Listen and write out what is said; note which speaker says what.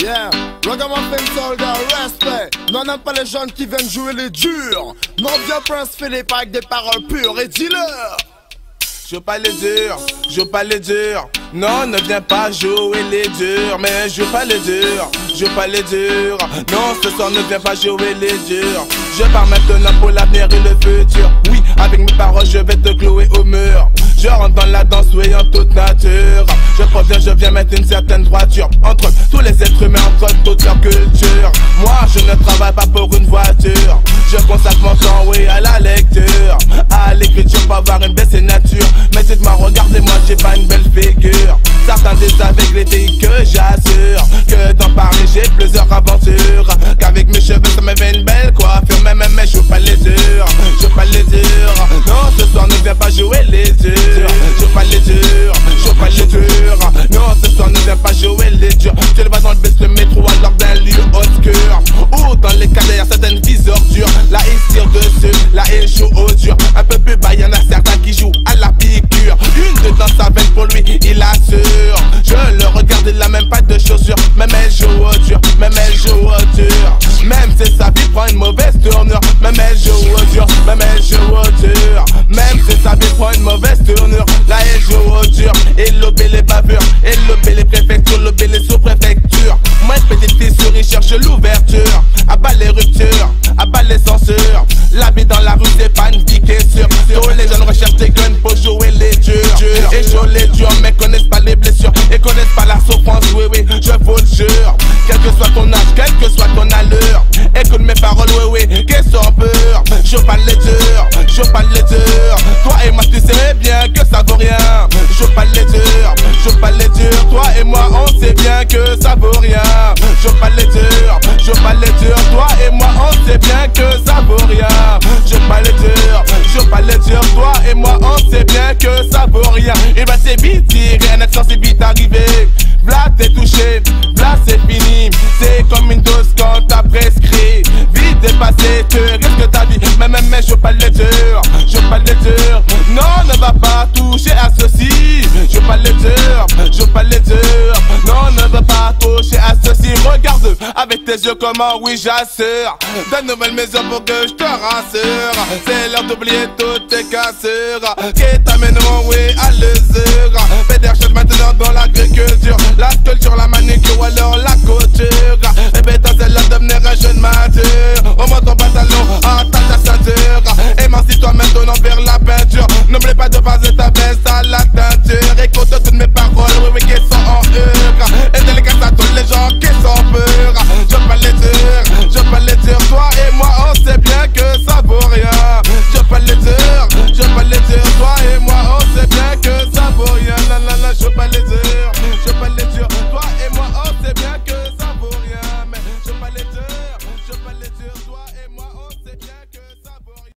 Speaker 1: Yeah, ragamuffin soldat, respect. Non, n'aime pas les jeunes qui viennent jouer les durs. Non, viens Prince Philippe avec des paroles pures et dis-leur.
Speaker 2: Je veux pas les durs, je veux pas les durs. Non, ne viens pas jouer les durs. Mais je veux pas les durs, je veux pas les durs. Non, ce soir ne viens pas jouer les durs. Je pars maintenant pour l'avenir et le futur. Oui, avec mes paroles je vais te clouer au mur. Je rentre dans la danse, oui, en toute nature. Je proviens, je viens mettre une certaine droiture entre tous les êtres humains, entre toute leur culture. Moi, je ne travaille pas pour une voiture. Je consacre mon temps, oui, à la lecture, à l'écriture pour avoir une belle nature. Mais dites-moi, regardez-moi, j'ai pas une belle figure. Certains disent avec les filles que j'assure que dans Paris j'ai plusieurs aventures. Qu'avec mes cheveux ça me fait une belle coiffure. Mais je veux pas les durs, je veux pas les durs. Non, ce soir ne viens pas jouer les durs. Je veux pas les durs, je veux pas les durs. Non, ce soir ne viens pas jouer les durs. Tu le vois dans le bus, le métro alors d'un lieu obscur. Ou dans les cas derrière certaines vies ordures. Là il tire dessus, là il joue au dur. Un peu plus bas, y'en a certains qui jouent à la piqûre. Une de dans sa veine pour lui, il assure. Je le regarde, il a même pas de chaussures. Même elle joue au dur, même elle joue au dur. Même si sa vie prend une mauvaise tournure. Même elle joue au dur, même elle joue au dur. Même si sa vie prend une mauvaise tournure. Là elle joue au dur, et lobé les bavures. Et lobé les préfectures, lobé les sous-préfectures. Moi une petite fille souris cherche l'ouverture. À bas les ruptures, à bas les censures. La vie dans la rue c'est pas une vie qui est sûre. Tous les jeunes recherchent des guns pour jouer les durs. Et jouer les durs mais connaissent pas les blessures. Et connaissent pas la souffrance, oui oui, je vous le jure. Quel que soit ton âge, quelle que soit ton allure. Écoute mes paroles, oui oui, qu'est-ce qu'on peut. Je veux pas les durs, je veux pas les durs. Toi et moi tu sais bien que ça vaut rien. Je veux pas les durs, je veux pas les durs. Toi et moi on sait bien que ça vaut rien. Je veux pas les durs, je veux pas les durs. Toi et moi on sait bien que ça vaut rien. Je veux pas les durs, je veux pas les durs. Toi et moi on sait bien que ça vaut rien. Et bah c'est vite tiré, un accent c'est vite arrivé. V'là t'es touché, v'là c'est fini. C'est comme une dose quand t'as prescrit. Vite dépassé, te risque ta vie. Mais je veux pas les durs, je veux pas les durs. Non, ne va pas toucher à ceci. Je veux pas les durs, je veux pas les durs. Non, ne va pas toucher à ceci. Regarde avec tes yeux comment oui j'assure. De nouvelles maisons pour que je te rassure. C'est l'heure d'oublier toutes tes cassures qui t'amèneront oui à l'usure. Fais des recherches maintenant dans l'agriculture. La sculpture, la manucure,